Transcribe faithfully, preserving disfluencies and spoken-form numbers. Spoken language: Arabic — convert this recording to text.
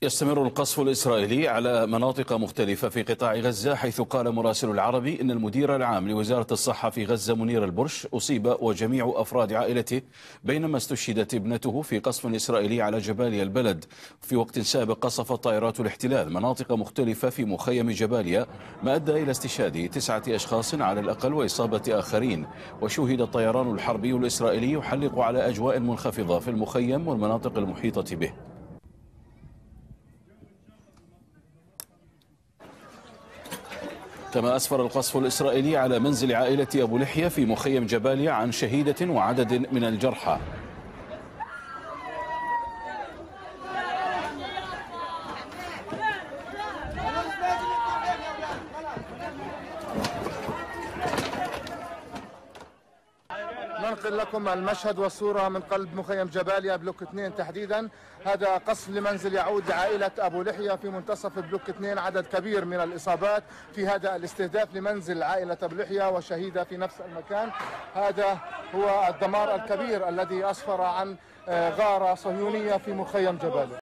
يستمر القصف الإسرائيلي على مناطق مختلفة في قطاع غزة، حيث قال مراسل العربي إن المدير العام لوزارة الصحة في غزة منير البرش أصيب وجميع أفراد عائلته، بينما استشهدت ابنته في قصف إسرائيلي على جباليا البلد. في وقت سابق قصفت طائرات الاحتلال مناطق مختلفة في مخيم جباليا، ما أدى إلى استشهاد تسعة أشخاص على الأقل وإصابة آخرين. وشوهد الطيران الحربي الإسرائيلي يحلق على أجواء منخفضة في المخيم والمناطق المحيطة به. كما أسفر القصف الإسرائيلي على منزل عائلة أبو لحية في مخيم جباليا عن شهيدة وعدد من الجرحى. ننقل لكم المشهد والصورة من قلب مخيم جباليا بلوك اثنين تحديدا. هذا قصف لمنزل يعود لعائلة أبو لحية في منتصف بلوك اثنين، عدد كبير من الإصابات في هذا الاستهداف لمنزل عائلة أبو لحية وشهيدة في نفس المكان. هذا هو الدمار الكبير الذي أسفر عن غارة صهيونية في مخيم جباليا.